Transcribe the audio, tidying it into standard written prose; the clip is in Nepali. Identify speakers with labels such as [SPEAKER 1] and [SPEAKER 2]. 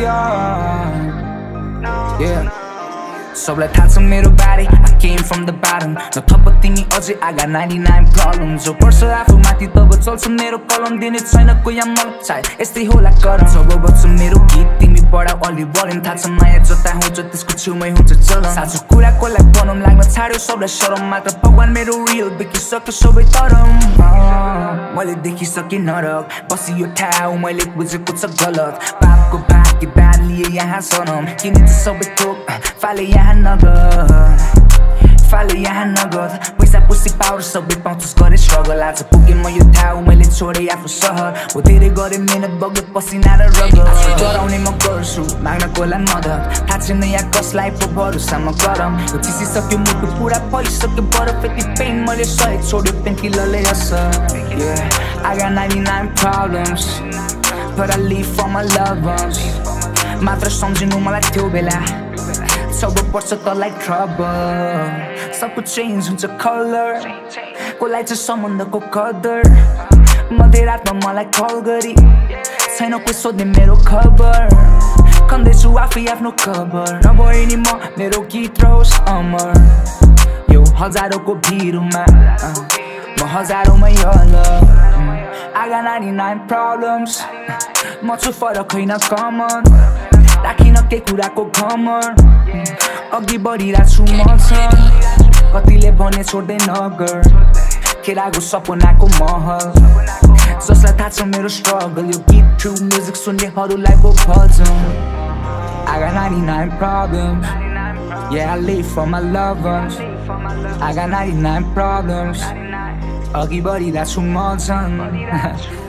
[SPEAKER 1] Yeah. सबलाई थाहा छ मेरो बारे I came from the bottom नथप तिमी अझै I got 99 problems जो पर्छ आफू माथि तब चल्छ मेरो कलम दिने छैन कोही मलाई सायद यस्तै होला करम जब बज्छ मेरो गीत तिमी बडा अलि बलिन थाहा छ माया जता हुन्छ त्यसको छेउमै हुन्छ चलन साँचो कुरा कसलाई बनाउँ लाग्न छाड्यो सबलाई शरम मात्र भगवान मेरो रियल बिकिसक्यो सबै तरम मैले देखिसकेँ नरक बसियो ठाउँ मैले बुझेको छ गलत पापको भाग्य बार लिए यहाँ सनम किनिन्छ सबै थोक फाले यहाँ नगद पैसा पुसी पावर सबै पाउँछस् गरे स्ट्रगल आज पुगे म यो ठाउँ मैले छोडे आफू सहर हो धेरै गरे मेहनत बग्यो पसिना र रगत गराउने म गर्छु माग्न कोलाई मद्दत थाहा छैन यहाँ कसलाई पो भरोसामा गरम यो चिसिसक्यो मुटु पुरा परिसक्यो बरफ यति पेन मैले सही छोड्यो पेन किलरले असर I got 99 problems but I live for my loved ones मात्र सम्झिनु मलाई त्यो बेला सब पर्छ तँलाई trouble सबको चेन्ज हुन्छ कलर कसलाई चाहिँ सम्बन्धको कदर मध्य रातमा मलाई कल गरी छैन कोही सोध्ने मेरो खबर खन्दैछु आफै आफ्नो खबर नभए नि म मेरो गीत रहोस् अमर यो हजारौंको भिडमा म हजारौंमै अलग I got 99 problems म छु फरक होइन कमन राखिन के कुराको घमर अघि बढिरहेको छु म छ कतिले भने छोड्दै नगर केराको सपनाको महल जसलाई थाहा छ मेरो स्ट्रगल यो गीत थ्रु म्युजिक सुन्नेहरूलाई पो भजन I got 99 problems Yeah I live for my loved ones I got 99 problems अघि बढिरहेको छु म झन्